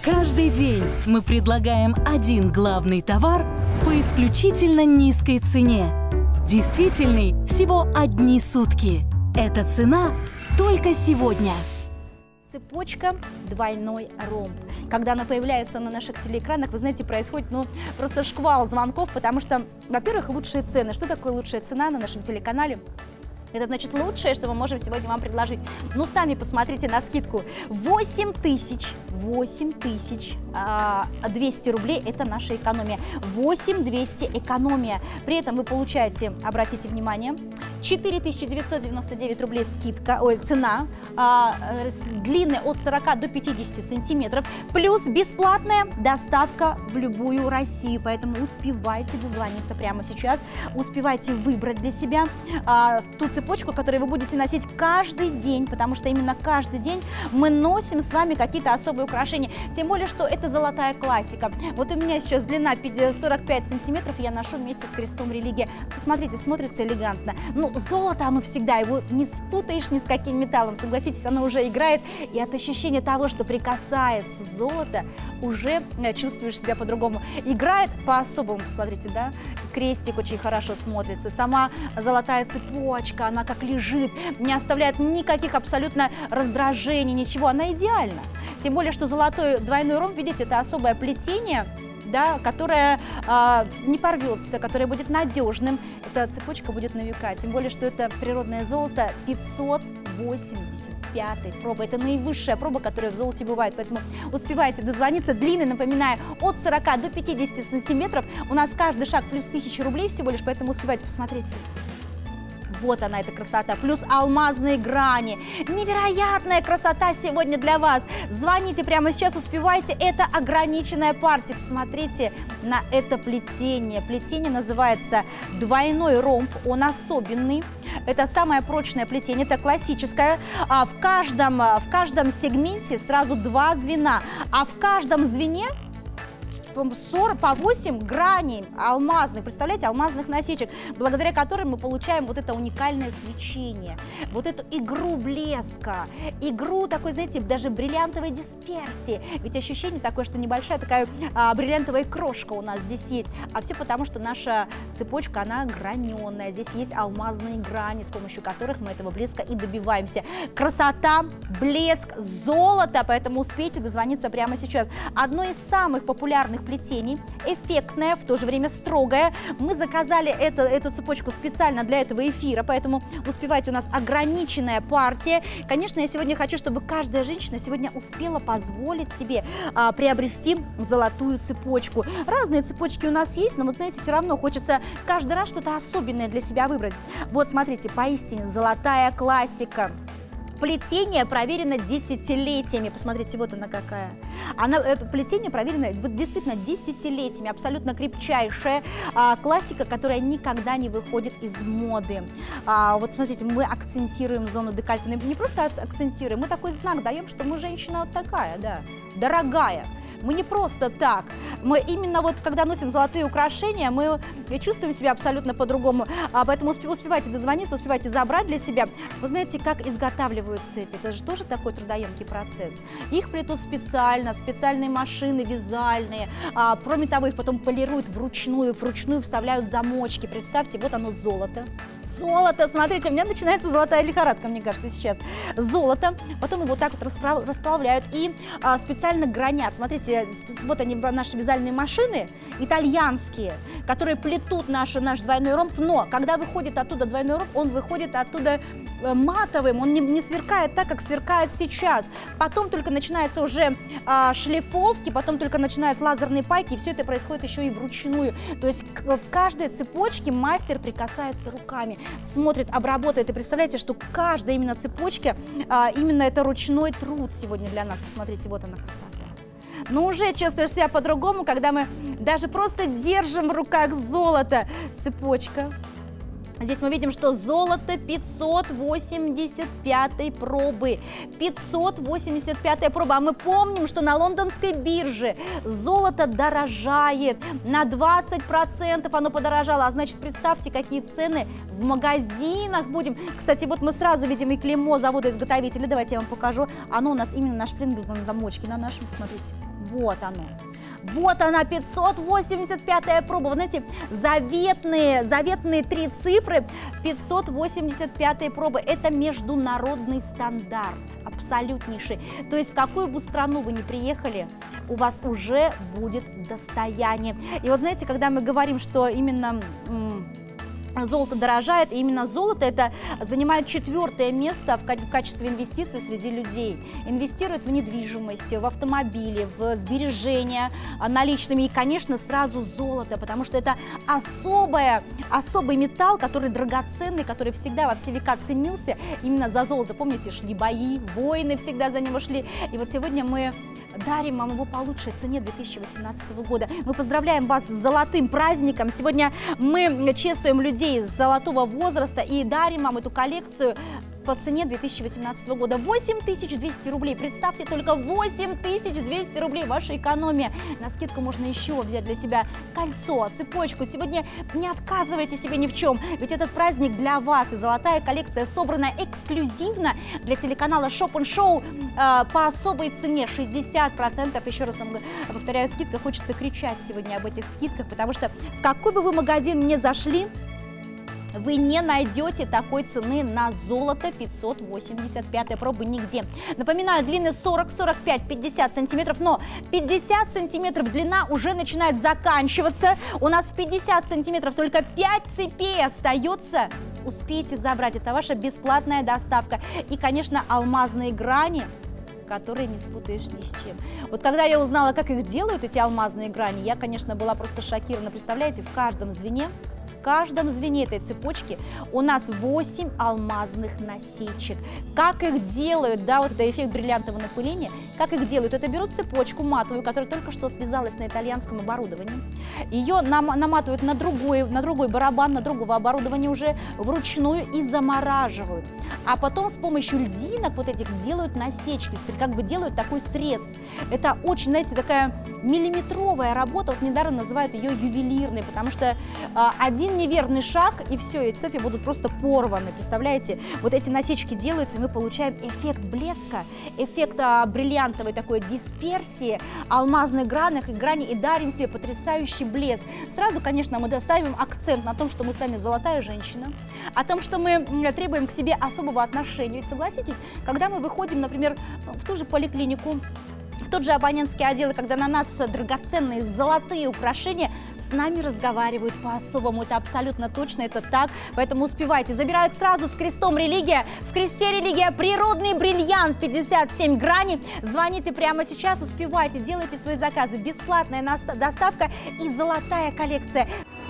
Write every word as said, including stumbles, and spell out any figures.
Каждый день мы предлагаем один главный товар по исключительно низкой цене. Действительный всего одни сутки. Эта цена только сегодня. Цепочка двойной ромб. Когда она появляется на наших телеэкранах, вы знаете, происходит ну, просто шквал звонков, потому что, во-первых, лучшие цены. Что такое лучшая цена на нашем телеканале? Это значит лучшее, что мы можем сегодня вам предложить. Ну, сами посмотрите на скидку. восемь тысяч, восемь тысяч двести рублей – это наша экономия. восемь двести экономия. При этом вы получаете, обратите внимание, четыре тысячи девятьсот девяносто девять рублей скидка, ой, цена, а, длинная от сорока до пятидесяти сантиметров, плюс бесплатная доставка в любую Россию. Поэтому успевайте дозвониться прямо сейчас, успевайте выбрать для себя а, ту цепочку, которую вы будете носить каждый день, потому что именно каждый день мы носим с вами какие-то особые украшения. Тем более, что это золотая классика. Вот у меня сейчас длина сорок пять сантиметров, я ношу вместе с крестом религии. Посмотрите, смотрится элегантно. Ну, золото, оно всегда, его не спутаешь ни с каким металлом, согласитесь, оно уже играет, и от ощущения того, что прикасается золото, уже чувствуешь себя по-другому. Играет по-особому, посмотрите, да? Крестик очень хорошо смотрится, сама золотая цепочка, она как лежит, не оставляет никаких абсолютно раздражений, ничего, она идеальна. Тем более, что золотой двойной ромб, видите, это особое плетение, да, которое э, не порвется, которое будет надежным. Эта цепочка будет на века. Тем более, что это природное золото пятьсот восемьдесят пятой пробы. Это наивысшая проба, которая в золоте бывает. Поэтому успевайте дозвониться. Длины, напоминаю, от сорока до пятидесяти сантиметров. У нас каждый шаг плюс тысяча рублей всего лишь, поэтому успевайте, посмотрите. Вот она, эта красота, плюс алмазные грани. Невероятная красота сегодня для вас. Звоните прямо сейчас, успевайте. Это ограниченная партия. Смотрите на это плетение. Плетение называется двойной ромб, он особенный. Это самое прочное плетение, это классическое. А в каждом, в каждом сегменте сразу два звена, а в каждом звене по восемь граней алмазных, представляете, алмазных насечек, благодаря которым мы получаем вот это уникальное свечение, вот эту игру блеска, игру такой, знаете, даже бриллиантовой дисперсии. Ведь ощущение такое, что небольшая такая а, бриллиантовая крошка у нас здесь есть, а все потому, что наша цепочка, она граненая, здесь есть алмазные грани, с помощью которых мы этого блеска и добиваемся. Красота, блеск, золото, поэтому успейте дозвониться прямо сейчас. Одно из самых популярных плетений, эффектная, в то же время строгая. Мы заказали это, эту цепочку специально для этого эфира, поэтому успевайте, у нас ограниченная партия. Конечно, я сегодня хочу, чтобы каждая женщина сегодня успела позволить себе а, приобрести золотую цепочку. Разные цепочки у нас есть, но, вот знаете, все равно хочется каждый раз что-то особенное для себя выбрать. Вот, смотрите, поистине золотая классика. Плетение проверено десятилетиями. Посмотрите, вот она какая. Она, это плетение проверено вот, действительно десятилетиями. Абсолютно крепчайшая а, классика, которая никогда не выходит из моды. А, вот смотрите, мы акцентируем зону декольте. Не просто акцентируем, мы такой знак даем, что мы женщина вот такая, да, дорогая. Мы не просто так. Мы именно вот, когда носим золотые украшения, мы чувствуем себя абсолютно по-другому. А, поэтому успевайте дозвониться, успевайте забрать для себя. Вы знаете, как изготавливают цепи? Это же тоже такой трудоемкий процесс. Их плетут специально, специальные машины вязальные. А, кроме того, их потом полируют вручную, вручную вставляют замочки. Представьте, вот оно золото. Золото, смотрите, у меня начинается золотая лихорадка, мне кажется, сейчас. Золото, потом его вот так вот расправ, расплавляют и а, специально гранят. Смотрите, вот они, наши вязальные машины, итальянские, которые плетут наш, наш двойной ромб, но когда выходит оттуда двойной ромб, он выходит оттуда матовым, он не, не сверкает так, как сверкает сейчас. Потом только начинаются уже а, шлифовки, потом только начинают лазерные пайки, и все это происходит еще и вручную. То есть к, к каждой цепочке мастер прикасается руками, смотрит, обработает. И представляете, что каждая именно цепочка, а, именно это ручной труд сегодня для нас. Посмотрите, вот она красота. Но уже чувствуешь себя по-другому, когда мы даже просто держим в руках золото. Цепочка. Здесь мы видим, что золото пятьсот восемьдесят пятой пробы. пятьсот восемьдесят пятая проба. А мы помним, что на лондонской бирже золото дорожает. На двадцать процентов оно подорожало. А значит, представьте, какие цены в магазинах будем. Кстати, вот мы сразу видим и клеймо завода-изготовителя. Давайте я вам покажу. Оно у нас именно на шпрингле, на замочке, на нашем, смотрите. Вот оно. Вот она, пятьсот восемьдесят пятая проба. Вы знаете, заветные, заветные три цифры, пятьсот восемьдесят пятая проба. Это международный стандарт, абсолютнейший. То есть в какую бы страну вы ни приехали, у вас уже будет достояние. И вот знаете, когда мы говорим, что именно... золото дорожает, и именно золото это занимает четвертое место в качестве инвестиций среди людей. Инвестируют в недвижимость, в автомобили, в сбережения наличными и, конечно, сразу золото, потому что это особое, особый металл, который драгоценный, который всегда во все века ценился именно за золото. Помните, шли бои, войны всегда за него шли. И вот сегодня мы дарим вам его по лучшей цене две тысячи восемнадцатого года. Мы поздравляем вас с золотым праздником. Сегодня мы чествуем людей золотого возраста и дарим вам эту коллекцию по цене две тысячи восемнадцатого года. восемь тысяч двести рублей. Представьте, только восемь тысяч двести рублей. Ваша экономия. На скидку можно еще взять для себя кольцо, цепочку. Сегодня не отказывайте себе ни в чем. Ведь этот праздник для вас. И золотая коллекция собрана эксклюзивно для телеканала Shop and Show э, по особой цене шестьдесят процентов. Еще раз вам повторяю, скидка. Хочется кричать сегодня об этих скидках, потому что в какой бы вы магазин ни зашли, вы не найдете такой цены на золото пятьсот восемьдесят пятая проба нигде. Напоминаю, длины сорок, сорок пять, пятьдесят сантиметров, но пятьдесят сантиметров длина уже начинает заканчиваться. У нас пятьдесят сантиметров, только пять цепей остается. Успейте забрать, это ваша бесплатная доставка. И, конечно, алмазные грани, которые не спутаешь ни с чем. Вот когда я узнала, как их делают, эти алмазные грани, я, конечно, была просто шокирована. Представляете, в каждом звене, в каждом звене этой цепочки у нас восемь алмазных насечек. Как их делают, да, вот это эффект бриллиантового напыления, как их делают? Это берут цепочку матовую, которая только что связалась на итальянском оборудовании, ее нам, наматывают на другой, на другой барабан, на другого оборудования уже вручную и замораживают. А потом с помощью льдинок вот этих делают насечки, как бы делают такой срез. Это очень, знаете, такая миллиметровая работа, вот недаром называют ее ювелирной, потому что а, один неверный шаг, и все, и цепи будут просто порваны. Представляете, вот эти насечки делаются, и мы получаем эффект блеска, эффект а, бриллиантовой такой дисперсии, алмазных гранях и грани, и дарим себе потрясающий блеск. Сразу, конечно, мы доставим акцент на том, что мы сами золотая женщина, о том, что мы требуем к себе особого отношения. Ведь согласитесь, когда мы выходим, например, в ту же поликлинику, в тот же абонентский отдел, и когда на нас драгоценные золотые украшения, с нами разговаривают по-особому. Это абсолютно точно, это так. Поэтому успевайте. Забирают сразу с крестом религия. В кресте религия природный бриллиант пятьдесят семь граней. Звоните прямо сейчас, успевайте, делайте свои заказы. Бесплатная доставка и золотая коллекция.